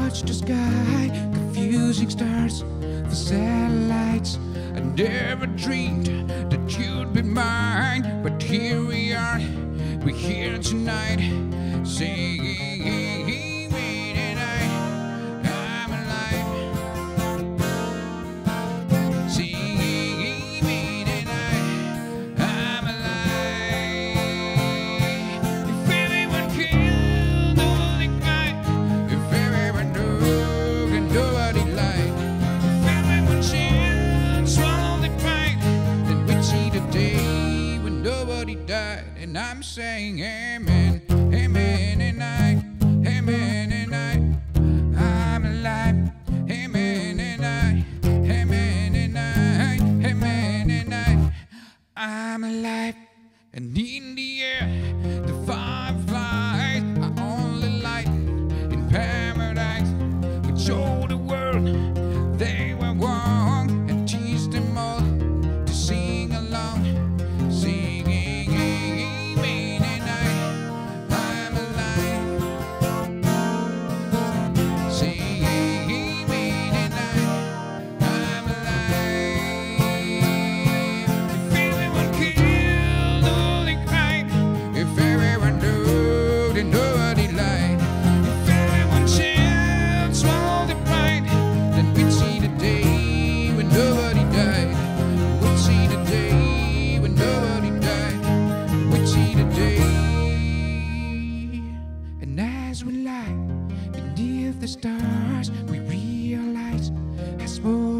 watch the sky, confusing stars for satellites. I never dreamed that you'd be mine, but here we are, we're here tonight, singing. And I'm saying amen, amen, and amen, and I'm alive, amen, and amen, and amen, and I'm alive. And in the air, the fireflies are only light in paradise. We showed the world they were wrong and teach them all to sing along, singing. As we lie beneath the stars, we realize how small